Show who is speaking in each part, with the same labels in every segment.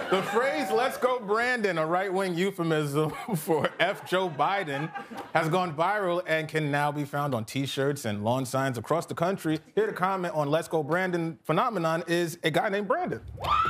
Speaker 1: The phrase, let's go Brandon, a right-wing euphemism for F. Joe Biden, has gone viral and can now be found on T-shirts and lawn signs across the country. Here to comment on Let's Go Brandon phenomenon is a guy named Brandon.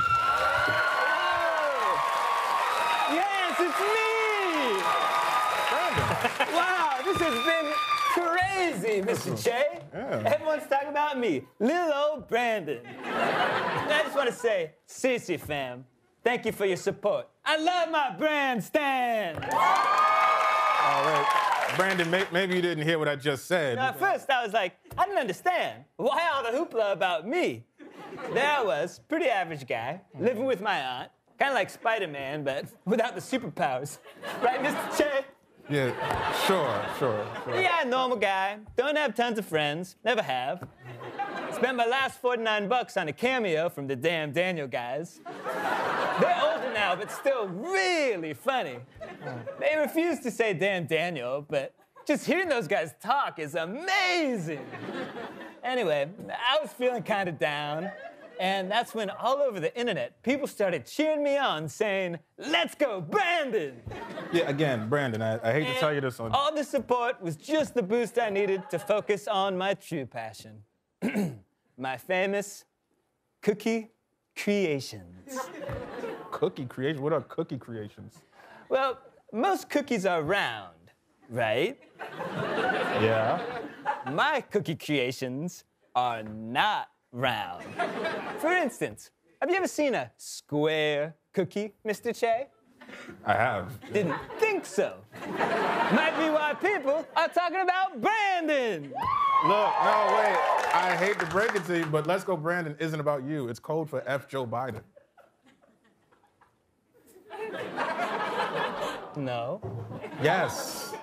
Speaker 2: Yes, it's me!
Speaker 1: Brandon.
Speaker 2: Wow, this has been crazy, Mr. Che.
Speaker 1: Yeah.
Speaker 2: Everyone's talking about me, little old Brandon. And I just want to say, seriously, fam, thank you for your support. I love my brand stand.
Speaker 1: All right. Brandon, maybe you didn't hear what I just said.
Speaker 2: Now, at first, I was like, I didn't understand. Why all the hoopla about me? There I was, pretty average guy, living with my aunt, kind of like Spider-Man, but without the superpowers. Right, Mr. Che?
Speaker 1: Yeah, sure.
Speaker 2: Yeah, normal guy. Don't have tons of friends. Never have. Spent my last $49 on a cameo from the Damn Daniel guys. They're older now, but still really funny. They refuse to say Damn Daniel, but just hearing those guys talk is amazing. Anyway, I was feeling kind of down, and that's when all over the internet, people started cheering me on, saying, "Let's go, Brandon!"
Speaker 1: Yeah, again, Brandon, I hate to tell you this on...
Speaker 2: All the support was just the boost I needed to focus on my true passion. My famous cookie creations.
Speaker 1: Cookie creation? What are cookie creations?
Speaker 2: Well, most cookies are round, right?
Speaker 1: Yeah.
Speaker 2: My cookie creations are not round. For instance, have you ever seen a square cookie, Mr. Che?
Speaker 1: I have.
Speaker 2: Didn't think so. Might be why people are talking about Brandon.
Speaker 1: Look, no, wait. I hate to break it to you, but Let's Go Brandon isn't about you. It's code for F. Joe Biden.
Speaker 2: No.
Speaker 1: Yes.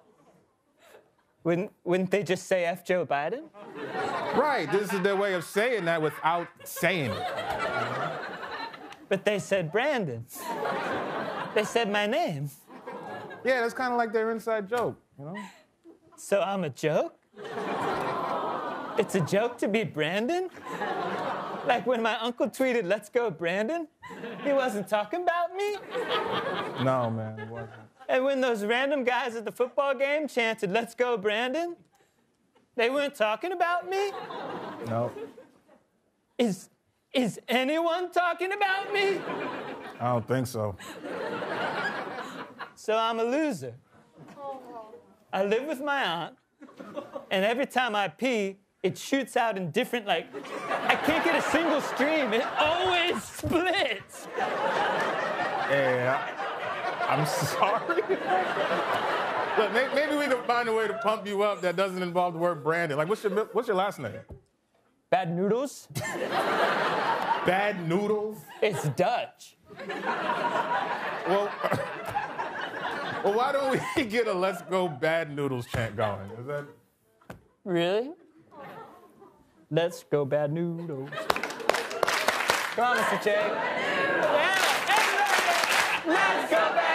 Speaker 2: Wouldn't they just say F. Joe Biden?
Speaker 1: Right, this is their way of saying that without saying it.
Speaker 2: But they said Brandon. They said my name.
Speaker 1: Yeah, that's kind of like their inside joke, you know?
Speaker 2: So I'm a joke? It's a joke to be Brandon? Like when my uncle tweeted, "Let's go, Brandon," he wasn't talking about me?
Speaker 1: No, man, it wasn't.
Speaker 2: And when those random guys at the football game chanted, "Let's go, Brandon," they weren't talking about me?
Speaker 1: No.
Speaker 2: Is anyone talking about me?
Speaker 1: I don't think so.
Speaker 2: So I'm a loser. I live with my aunt, and every time I pee, it shoots out in different, I can't get a single stream. It always splits.
Speaker 1: Yeah, I'm sorry. Look, maybe we can find a way to pump you up that doesn't involve the word Brandon. Like, what's your last name?
Speaker 2: Bad noodles?
Speaker 1: Bad Noodles?
Speaker 2: It's Dutch.
Speaker 1: Well, why don't we get a Let's Go Bad Noodles chant going? Is that...
Speaker 2: Really? Let's go, Bad Noodles. Come on, Mr. Che. Yeah, everybody, let's go, Bad